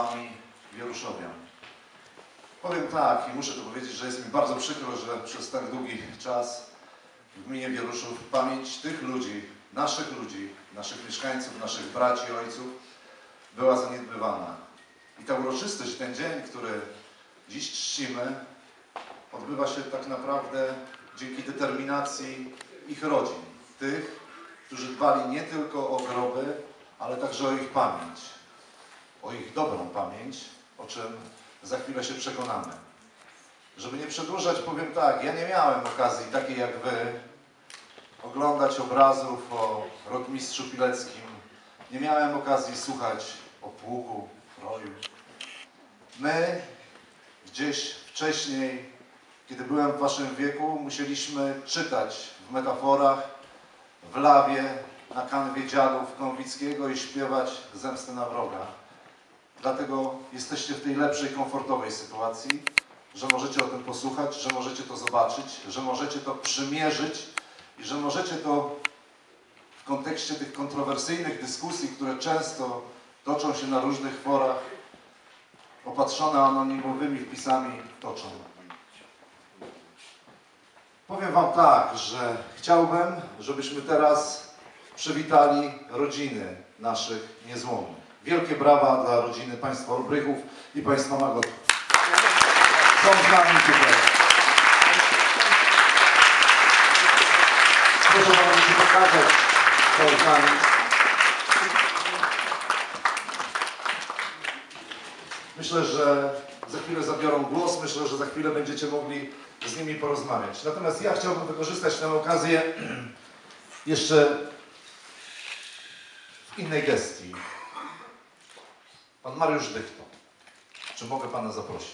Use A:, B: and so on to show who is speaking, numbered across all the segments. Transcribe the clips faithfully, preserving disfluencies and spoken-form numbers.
A: wami Wieruszowian. Powiem tak i muszę to powiedzieć, że jest mi bardzo przykro, że przez tak długi czas w gminie Wieruszów pamięć tych ludzi, naszych ludzi, naszych mieszkańców, naszych braci, ojców była zaniedbywana. I ta uroczystość, ten dzień, który dziś czcimy, odbywa się tak naprawdę dzięki determinacji ich rodzin, tych, którzy dbali nie tylko o groby, ale także o ich pamięć, o ich dobrą pamięć, o czym za chwilę się przekonamy. Żeby nie przedłużać, powiem tak, ja nie miałem okazji, takiej jak wy, oglądać obrazów o rotmistrzu Pileckim, nie miałem okazji słuchać o pułku, roju. My gdzieś wcześniej, kiedy byłem w waszym wieku, musieliśmy czytać w metaforach, w lawie, na kanwie dziadów Konwickiego i śpiewać zemstę na wroga. Dlatego jesteście w tej lepszej, komfortowej sytuacji, że możecie o tym posłuchać, że możecie to zobaczyć, że możecie to przymierzyć i że możecie to w kontekście tych kontrowersyjnych dyskusji, które często toczą się na różnych forach, opatrzone anonimowymi wpisami, toczą. Powiem wam tak, że chciałbym, żebyśmy teraz przywitali rodziny naszych niezłomnych. Wielkie brawa dla rodziny państwa Olbrychów i państwa Magotów. Są z nami tutaj. Proszę bardzo się pokazać, są z nami. Myślę, że za chwilę zabiorą głos, myślę, że za chwilę będziecie mogli z nimi porozmawiać. Natomiast ja chciałbym wykorzystać tę okazję jeszcze w innej gestii. Pan Mariusz Dychto. Czy mogę pana zaprosić?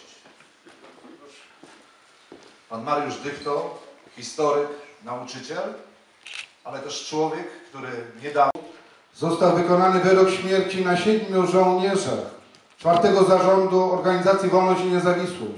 A: Pan Mariusz Dychto, historyk, nauczyciel, ale też człowiek, który niedawno...
B: Został wykonany wyrok śmierci na siedmiu żołnierzach czwartego Zarządu Organizacji Wolność i Niezawisłość.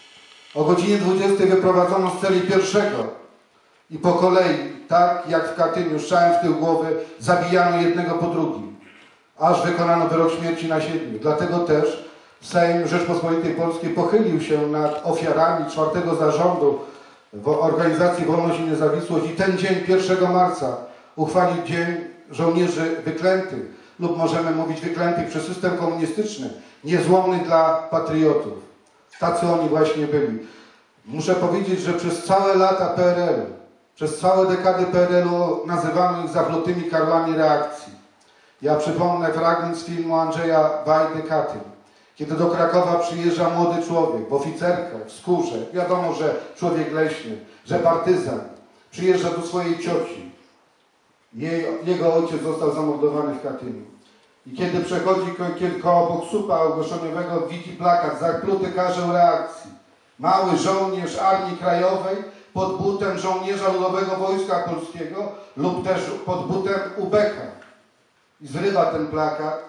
B: O godzinie dwudziestej wyprowadzono z celi pierwszego i po kolei, tak jak w Katyniu, strzałem w tył głowy, zabijano jednego po drugim, aż wykonano wyrok śmierci na siedmiu. Dlatego też Sejm Rzeczpospolitej Polskiej pochylił się nad ofiarami czwartego Zarządu Organizacji Wolność i Niezawisłość i ten dzień, pierwszego marca, uchwalił Dzień Żołnierzy Wyklętych, lub możemy mówić wyklętych przez system komunistyczny, niezłomnych dla patriotów. Tacy oni właśnie byli. Muszę powiedzieć, że przez całe lata P R L u, przez całe dekady P R L u nazywano ich zachlutymi karłami reakcji. Ja przypomnę fragment z filmu Andrzeja Wajdy Katyn. Kiedy do Krakowa przyjeżdża młody człowiek w oficerkach, w skórze, wiadomo, że człowiek leśny, że partyzan, przyjeżdża do swojej cioci. Jej, jego ojciec został zamordowany w Katyniu. I kiedy przechodzi ko koło obok słupa ogłoszeniowego, widzi plakat zakluty karzeł reakcji. Mały żołnierz Armii Krajowej pod butem żołnierza Ludowego Wojska Polskiego lub też pod butem U B K. I zrywa ten plakat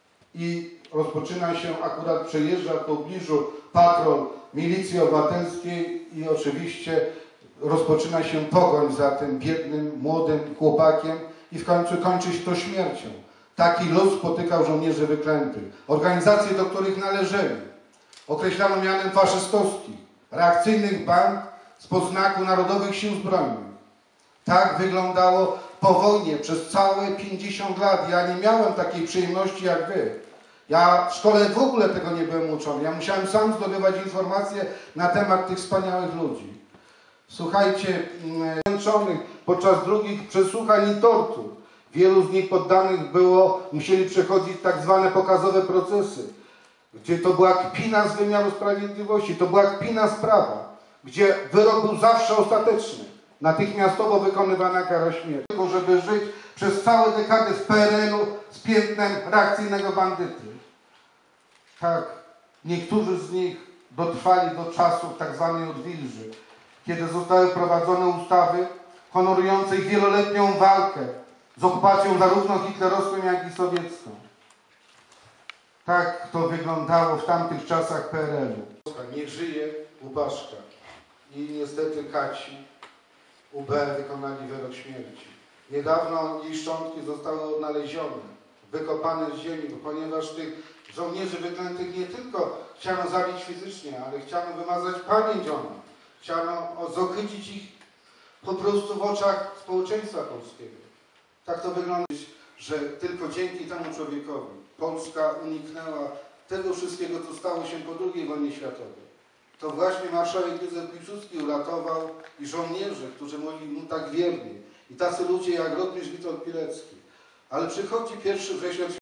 B: i rozpoczyna się, akurat przejeżdża w pobliżu patrol Milicji Obywatelskiej i oczywiście rozpoczyna się pogoń za tym biednym, młodym chłopakiem i w końcu kończy się to śmiercią. Taki los spotykał żołnierzy wyklętych. Organizacje, do których należeli, określano mianem faszystowskich, reakcyjnych band spod znaku Narodowych Sił Zbrojnych. Tak wyglądało po wojnie przez całe pięćdziesiąt lat. Ja nie miałem takiej przyjemności jak wy. Ja w szkole w ogóle tego nie byłem uczony. Ja musiałem sam zdobywać informacje na temat tych wspaniałych ludzi. Słuchajcie, męczonych podczas drugich przesłuchań i tortur. Wielu z nich poddanych było, musieli przechodzić tak zwane pokazowe procesy, gdzie to była kpina z wymiaru sprawiedliwości, to była kpina z prawa, gdzie wyrok był zawsze ostateczny. Natychmiastowo wykonywana kara śmierci. Tylko żeby żyć przez całe dekady w P R L u z piętnem reakcyjnego bandyty. Tak, niektórzy z nich dotrwali do czasów tak zwanej odwilży, kiedy zostały wprowadzone ustawy honorujące ich wieloletnią walkę z okupacją zarówno hitlerowską, jak i sowiecką. Tak to wyglądało w tamtych czasach P R L u. Niech żyje Łupaszka. I niestety Kaci U B wykonali wyrok śmierci. Niedawno jej szczątki zostały odnalezione w wykopane z ziemi, bo ponieważ tych żołnierzy wyklętych nie tylko chciano zabić fizycznie, ale chciano wymazać pamięć o nich. Chciano zohydzić ich po prostu w oczach społeczeństwa polskiego. Tak to wygląda, że tylko dzięki temu człowiekowi Polska uniknęła tego wszystkiego, co stało się po drugiej wojnie światowej. To właśnie marszałek Józef Piłsudski uratował i żołnierze, którzy byli mu tak wierni. I tacy ludzie jak rotmistrz Witold Pilecki. Ale przychodzi pierwszego września